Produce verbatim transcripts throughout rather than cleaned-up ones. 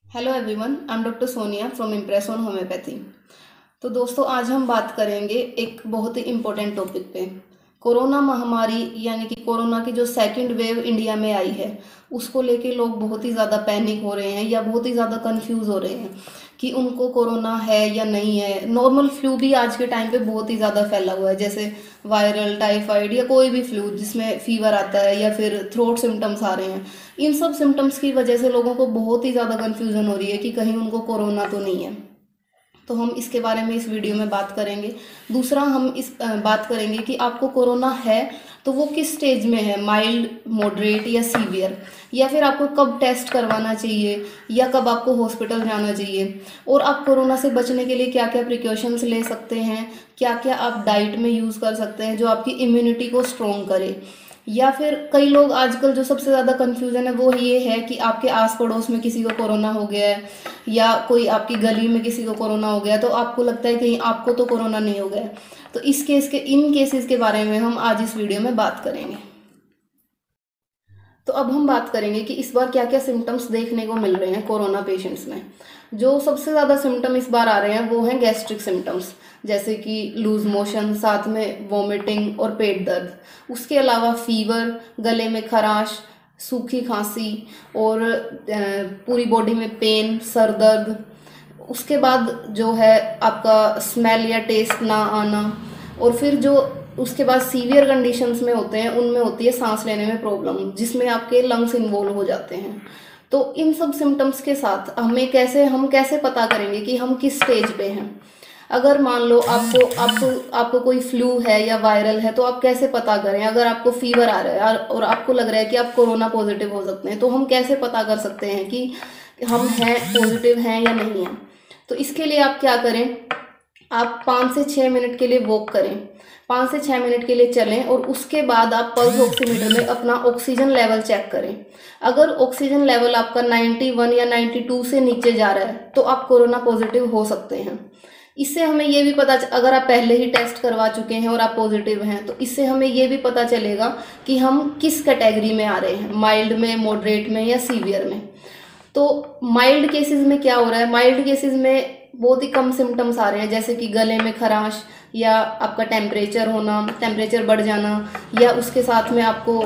Hello everyone, I am doctor Sonia from impress on homoeopathy. तो दोस्तों, आज हम बात करेंगे एक बहुत ही इम्पोर्टेंट टॉपिक पे। कोरोना महामारी यानी कि कोरोना की जो सेकंड वेव इंडिया में आई है, उसको लेके लोग बहुत ही ज़्यादा पैनिक हो रहे हैं या बहुत ही ज़्यादा कंफ्यूज हो रहे हैं कि उनको कोरोना है या नहीं है। नॉर्मल फ्लू भी आज के टाइम पे बहुत ही ज़्यादा फैला हुआ है, जैसे वायरल, टाइफाइड या कोई भी फ्लू जिसमें फीवर आता है या फिर थ्रोट सिम्टम्स आ रहे हैं। इन सब सिम्टम्स की वजह से लोगों को बहुत ही ज़्यादा कन्फ्यूज़न हो रही है कि कहीं उनको कोरोना तो नहीं है। तो हम इसके बारे में इस वीडियो में बात करेंगे। दूसरा, हम इस बात करेंगे कि आपको कोरोना है तो वो किस स्टेज में है, माइल्ड, मॉडरेट या सीवियर, या फिर आपको कब टेस्ट करवाना चाहिए या कब आपको हॉस्पिटल जाना चाहिए, और आप कोरोना से बचने के लिए क्या क्या प्रिकॉशंस ले सकते हैं, क्या क्या आप डाइट में यूज़ कर सकते हैं जो आपकी इम्यूनिटी को स्ट्रॉन्ग करे। या फिर कई लोग आजकल जो सबसे ज़्यादा कन्फ्यूज़न है वो ये है कि आपके आस पड़ोस में किसी को कोरोना हो गया है या कोई आपकी गली में किसी को कोरोना हो गया, तो आपको लगता है कहीं आपको तो कोरोना नहीं हो गया। तो इस केस के इन केसेस के बारे में हम आज इस वीडियो में बात करेंगे। तो अब हम बात करेंगे कि इस बार क्या क्या सिम्टम्स देखने को मिल रहे हैं कोरोना पेशेंट्स में। जो सबसे ज़्यादा सिम्टम इस बार आ रहे हैं वो हैं गैस्ट्रिक सिम्टम्स, जैसे कि लूज मोशन, साथ में वॉमिटिंग और पेट दर्द। उसके अलावा फीवर, गले में खराश, सूखी खांसी और पूरी बॉडी में पेन, सर दर्द। उसके बाद जो है आपका स्मेल या टेस्ट ना आना, और फिर जो उसके बाद सीवियर कंडीशंस में होते हैं उनमें होती है सांस लेने में प्रॉब्लम, जिसमें आपके लंग्स इन्वॉल्व हो जाते हैं। तो इन सब सिम्टम्स के साथ हमें कैसे हम कैसे पता करेंगे कि हम किस स्टेज पे हैं। अगर मान लो आपको आपको आपको कोई फ्लू है या वायरल है, तो आप कैसे पता करें। अगर आपको फीवर आ रहा है और आपको लग रहा है कि आप कोरोना पॉजिटिव हो सकते हैं, तो हम कैसे पता कर सकते हैं कि हम हैं पॉजिटिव हैं या नहीं हैं। तो इसके लिए आप क्या करें, आप पाँच से छः मिनट के लिए वॉक करें, पाँच से छः मिनट के लिए चलें, और उसके बाद आप पल्स ऑक्सीमीटर में अपना ऑक्सीजन लेवल चेक करें। अगर ऑक्सीजन लेवल आपका इक्यानवे या बानवे से नीचे जा रहा है तो आप कोरोना पॉजिटिव हो सकते हैं। इससे हमें ये भी पता, अगर आप पहले ही टेस्ट करवा चुके हैं और आप पॉजिटिव हैं, तो इससे हमें ये भी पता चलेगा कि हम किस कैटेगरी में आ रहे हैं, माइल्ड में, मॉडरेट में या सीवियर में। तो माइल्ड केसेस में क्या हो रहा है, माइल्ड केसेस में बहुत ही कम सिम्टम्स आ रहे हैं, जैसे कि गले में खराश या आपका टेम्परेचर होना, टेम्परेचर बढ़ जाना, या उसके साथ में आपको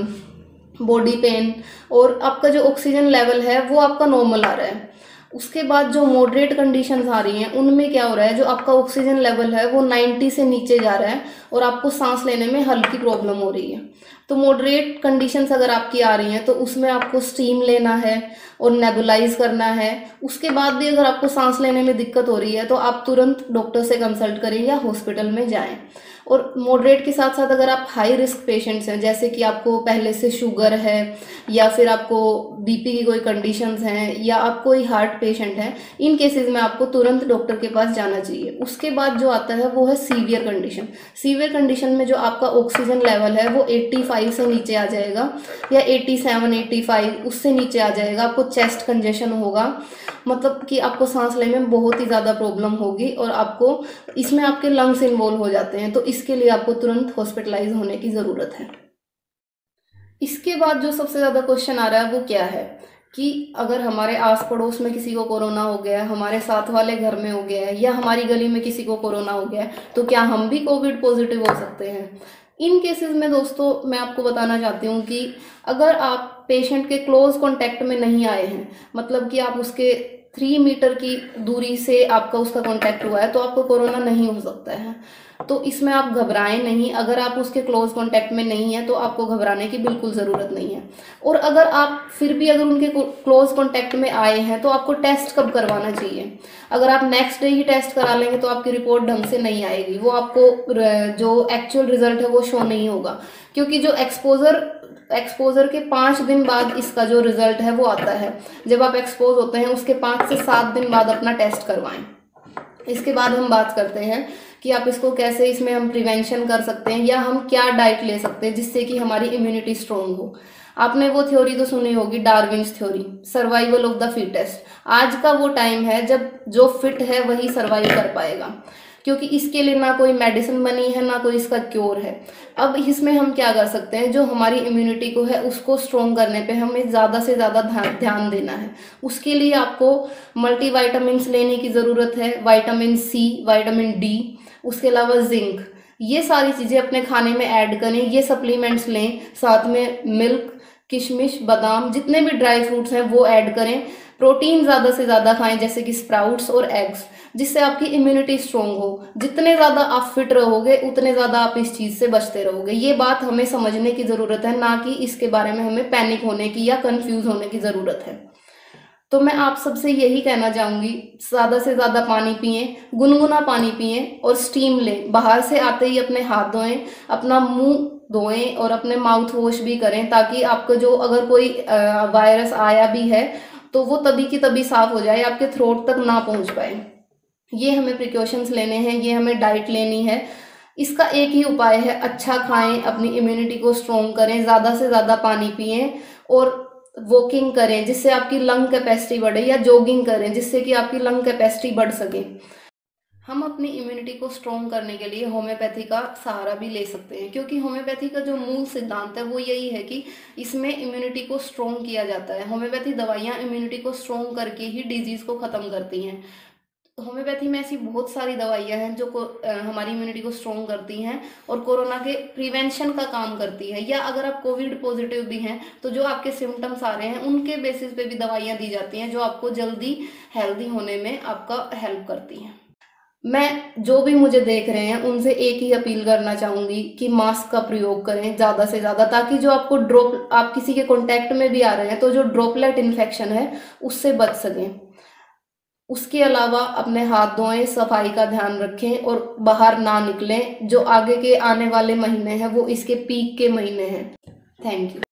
बॉडी पेन, और आपका जो ऑक्सीजन लेवल है वो आपका नॉर्मल आ रहा है। उसके बाद जो मॉडरेट कंडीशंस आ रही हैं उनमें क्या हो रहा है, जो आपका ऑक्सीजन लेवल है वो नब्बे से नीचे जा रहा है और आपको सांस लेने में हल्की प्रॉब्लम हो रही है। तो मॉडरेट कंडीशंस अगर आपकी आ रही हैं तो उसमें आपको स्टीम लेना है और नेबुलाइज करना है। उसके बाद भी अगर आपको सांस लेने में दिक्कत हो रही है तो आप तुरंत डॉक्टर से कंसल्ट करें या हॉस्पिटल में जाएं। और मॉडरेट के साथ साथ अगर आप हाई रिस्क पेशेंट्स हैं, जैसे कि आपको पहले से शुगर है या फिर आपको बीपी की कोई कंडीशंस हैं या आप कोई हार्ट पेशेंट हैं, इन केसेस में आपको तुरंत डॉक्टर के पास जाना चाहिए। उसके बाद जो आता है वो है सीवियर कंडीशन। सीवियर कंडीशन में जो आपका ऑक्सीजन लेवल है वो पचासी से नीचे आ जाएगा या सत्तासी, पचासी उससे नीचे आ जाएगा। आपको चेस्ट कंजेशन होगा, मतलब कि आपको सांस लेने में बहुत ही ज़्यादा प्रॉब्लम होगी और आपको इसमें आपके लंग्स इन्वॉल्व हो जाते हैं। तो इसके लिए आपको तुरंत हॉस्पिटलाइज होने की ज़रूरत है। इसके बाद जो सबसे ज़्यादा क्वेश्चन आ रहा है वो क्या है कि अगर हमारे आस पड़ोस में किसी को कोरोना हो गया है, हमारे साथ वाले घर में हो गया है या हमारी गली में किसी को कोरोना हो गया है, तो क्या हम भी कोविड पॉजिटिव हो सकते हैं। इन केसेस में दोस्तों मैं आपको बताना चाहती हूँ कि अगर आप पेशेंट के क्लोज कॉन्टैक्ट में नहीं आए हैं, मतलब कि आप उसके थ्री मीटर की दूरी से आपका उसका कॉन्टैक्ट हुआ है, तो आपको कोरोना नहीं हो सकता है। तो इसमें आप घबराएं नहीं। अगर आप उसके क्लोज कॉन्टैक्ट में नहीं है तो आपको घबराने की बिल्कुल ज़रूरत नहीं है। और अगर आप फिर भी अगर उनके क्लोज कॉन्टैक्ट में आए हैं तो आपको टेस्ट कब करवाना चाहिए। अगर आप नेक्स्ट डे ही टेस्ट करा लेंगे तो आपकी रिपोर्ट ढंग से नहीं आएगी, वो आपको जो एक्चुअल रिजल्ट है वो शो नहीं होगा, क्योंकि जो एक्सपोजर एक्सपोजर के पाँच दिन बाद इसका जो रिजल्ट है वो आता है। जब आप एक्सपोज होते हैं उसके पाँच से सात दिन बाद अपना टेस्ट करवाएं। इसके बाद हम बात करते हैं कि आप इसको कैसे, इसमें हम प्रिवेंशन कर सकते हैं या हम क्या डाइट ले सकते हैं जिससे कि हमारी इम्यूनिटी स्ट्रॉन्ग हो। आपने वो थ्योरी तो सुनी होगी, Darwin's theory, survival of the fittest. आज का वो टाइम है जब जो फिट है वही सर्वाइव कर पाएगा। क्योंकि इसके लिए ना कोई मेडिसिन बनी है, ना कोई इसका क्योर है। अब इसमें हम क्या कर सकते हैं, जो हमारी इम्यूनिटी को है उसको स्ट्रॉन्ग करने पे हमें ज़्यादा से ज़्यादा ध्यान देना है। उसके लिए आपको मल्टी वाइटामिन लेने की ज़रूरत है, विटामिन सी, विटामिन डी, उसके अलावा जिंक, ये सारी चीज़ें अपने खाने में ऐड करें, ये सप्लीमेंट्स लें। साथ में मिल्क, किशमिश, बादाम, जितने भी ड्राई फ्रूट्स हैं वो ऐड करें। प्रोटीन ज़्यादा से ज़्यादा खाएं, जैसे कि स्प्राउट्स और एग्स, जिससे आपकी इम्यूनिटी स्ट्रॉन्ग हो। जितने ज़्यादा आप फिट रहोगे उतने ज़्यादा आप इस चीज़ से बचते रहोगे। ये बात हमें समझने की ज़रूरत है, ना कि इसके बारे में हमें पैनिक होने की या कंफ्यूज होने की ज़रूरत है। तो मैं आप सबसे यही कहना चाहूँगी, ज़्यादा से ज़्यादा पानी पिएं, गुनगुना पानी पिएं और स्टीम लें। बाहर से आते ही अपने हाथ धोएं, अपना मुंह धोएं और अपने माउथ वॉश भी करें, ताकि आपको जो अगर कोई वायरस आया भी है तो वो तभी की तभी साफ हो जाए, आपके थ्रोट तक ना पहुंच पाए। ये हमें प्रिकॉशंस लेने हैं, ये हमें डाइट लेनी है। इसका एक ही उपाय है, अच्छा खाएं, अपनी इम्यूनिटी को स्ट्रॉन्ग करें, ज़्यादा से ज़्यादा पानी पिएं और वॉकिंग करें जिससे आपकी लंग कैपेसिटी बढ़े, या जॉगिंग करें जिससे कि आपकी लंग कैपेसिटी बढ़ सके। हम अपनी इम्यूनिटी को स्ट्रॉन्ग करने के लिए होम्योपैथी का सहारा भी ले सकते हैं, क्योंकि होम्योपैथी का जो मूल सिद्धांत है वो यही है कि इसमें इम्यूनिटी को स्ट्रॉन्ग किया जाता है। होम्योपैथी दवाइयाँ इम्यूनिटी को स्ट्रॉन्ग करके ही डिजीज़ को ख़त्म करती हैं। होम्योपैथी में ऐसी बहुत सारी दवाइयाँ हैं जो को आ, हमारी इम्यूनिटी को स्ट्रॉन्ग करती हैं और कोरोना के प्रिवेंशन का काम करती है। या अगर आप कोविड पॉजिटिव भी हैं तो जो आपके सिम्टम्स आ रहे हैं उनके बेसिस पे भी दवाइयाँ दी जाती हैं, जो आपको जल्दी हेल्दी होने में आपका हेल्प करती हैं। मैं जो भी मुझे देख रहे हैं उनसे एक ही अपील करना चाहूँगी कि मास्क का प्रयोग करें ज़्यादा से ज़्यादा, ताकि जो आपको ड्रॉप आप किसी के कांटेक्ट में भी आ रहे हैं तो जो ड्रॉपलेट इन्फेक्शन है उससे बच सकें। उसके अलावा अपने हाथ धोएं, सफाई का ध्यान रखें और बाहर ना निकलें। जो आगे के आने वाले महीने हैं वो इसके पीक के महीने हैं। Thank you.